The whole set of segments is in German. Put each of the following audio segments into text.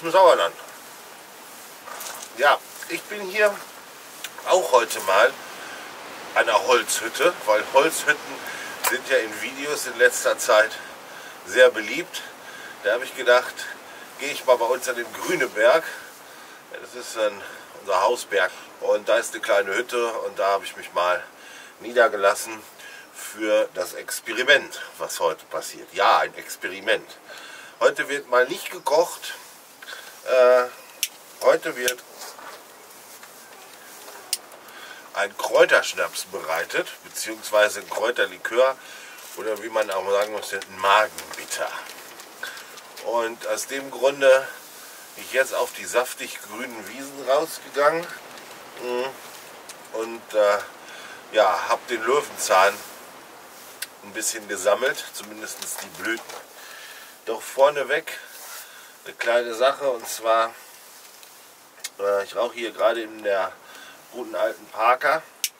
dem Sauerland. Ja, ich bin hier auch heute mal an der Holzhütte, weil Holzhütten sind ja in Videos in letzter Zeit sehr beliebt. Da habe ich gedacht, gehe ich mal bei uns an den Grüneberg. Das ist unser Hausberg und da ist eine kleine Hütte und da habe ich mich mal niedergelassen für das Experiment, was heute passiert. Ja, ein Experiment. Heute wird mal nicht gekocht, heute wird ein Kräuterschnaps bereitet, beziehungsweise ein Kräuterlikör oder wie man auch sagen muss, ein Magenbitter. Und aus dem Grunde bin ich jetzt auf die saftig grünen Wiesen rausgegangen und ja, habe den Löwenzahn ein bisschen gesammelt, zumindest die Blüten. Doch vorneweg eine kleine Sache, und zwar, ich rauche hier gerade in der guten alten Parker.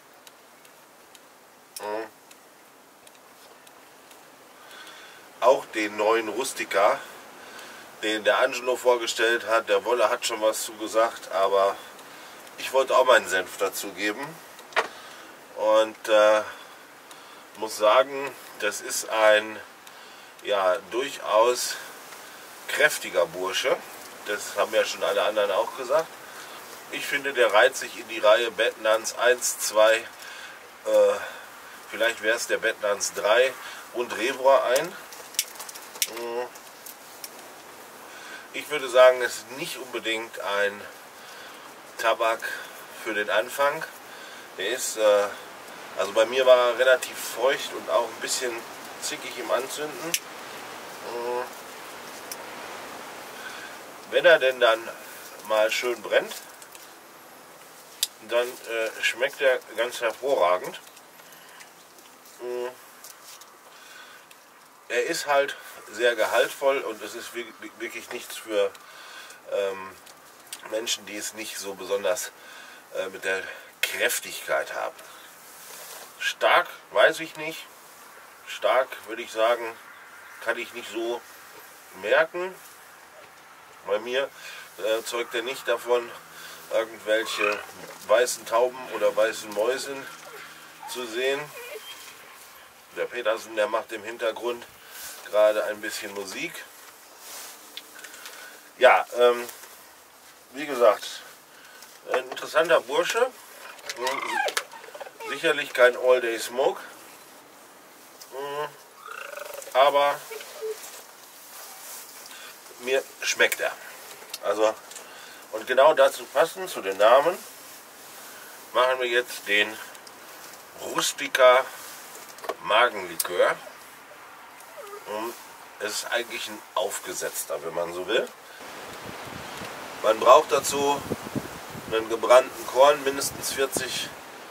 Auch den neuen Rustica, den der Angelo vorgestellt hat. Der Wolle hat schon was zu gesagt, aber ich wollte auch meinen Senf dazu geben. Und muss sagen, das ist ein ja, durchaus kräftiger Bursche. Das haben ja schon alle anderen auch gesagt. Ich finde, der reiht sich in die Reihe Bednans 1, 2, vielleicht wäre es der Bednans 3 und Revor ein. Ich würde sagen, es ist nicht unbedingt ein Tabak für den Anfang. Der ist, also bei mir war er relativ feucht und auch ein bisschen zickig im Anzünden. Wenn er denn dann mal schön brennt, dann schmeckt er ganz hervorragend. Er ist halt sehr gehaltvoll und es ist wirklich nichts für Menschen, die es nicht so besonders mit der Kräftigkeit haben. Stark weiß ich nicht. Stark würde ich sagen, kann ich nicht so merken. Bei mir zeugt er nicht davon, irgendwelche weißen Tauben oder weißen Mäusen zu sehen. Der Petersen, der macht im Hintergrund gerade ein bisschen Musik. Ja, wie gesagt, ein interessanter Bursche. Sicherlich kein All-Day-Smoke. Aber mir schmeckt er. Also, und genau dazu passend, zu den Namen, machen wir jetzt den Rustica Magenlikör. Es ist eigentlich ein aufgesetzter, wenn man so will. Man braucht dazu einen gebrannten Korn, mindestens 40%,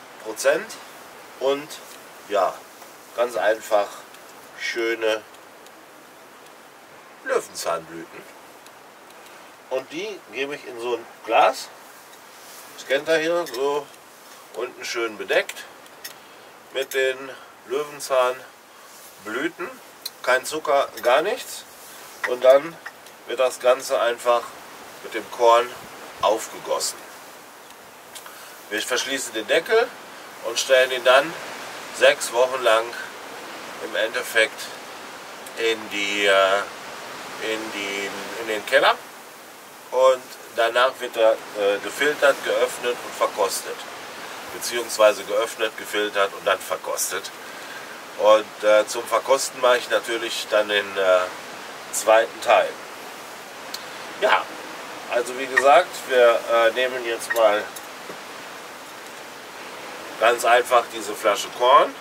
und ja, ganz einfach schöne Löwenzahnblüten. Und die gebe ich in so ein Glas. Das kennt ihr hier, so unten schön bedeckt mit den Löwenzahnblüten. Kein Zucker, gar nichts. Und dann wird das Ganze einfach mit dem Korn aufgegossen. Wir verschließen den Deckel und stellen ihn dann 6 Wochen lang im Endeffekt in den Keller. Und danach wird er gefiltert, geöffnet und verkostet. Beziehungsweise geöffnet, gefiltert und dann verkostet. Und zum Verkosten mache ich natürlich dann den zweiten Teil. Ja, also wie gesagt, wir nehmen jetzt mal ganz einfach diese Flasche Korn,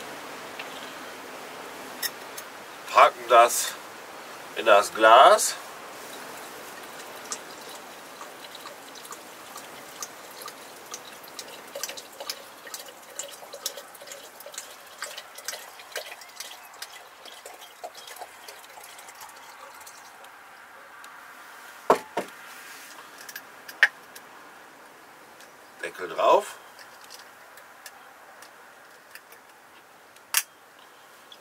packen das in das Glas. Deckel drauf.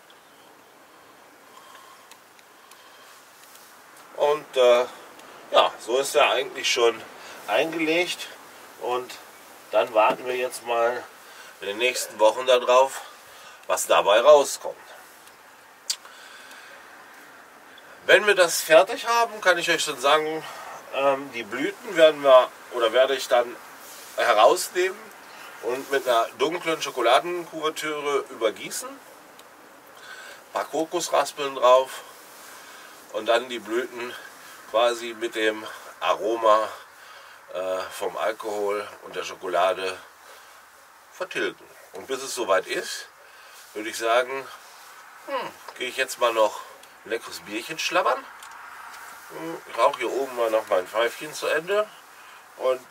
Und ja, so ist er eigentlich schon eingelegt und dann warten wir jetzt mal in den nächsten Wochen darauf, was dabei rauskommt. Wenn wir das fertig haben, kann ich euch schon sagen, die Blüten werde ich dann herausnehmen und mit einer dunklen Schokoladenkuvertüre übergießen. Ein paar Kokosraspeln drauf und dann die Blüten quasi mit dem Aroma vom Alkohol und der Schokolade vertilgen. Und bis es soweit ist, würde ich sagen, gehe ich jetzt mal noch ein leckeres Bierchen schlabbern. Ich rauche hier oben mal noch mein Pfeifchen zu Ende und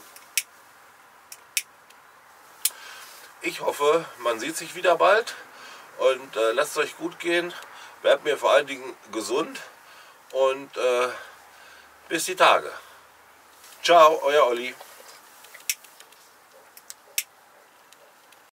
ich hoffe, man sieht sich wieder bald und lasst es euch gut gehen, bleibt mir vor allen Dingen gesund und bis die Tage. Ciao, euer Olli.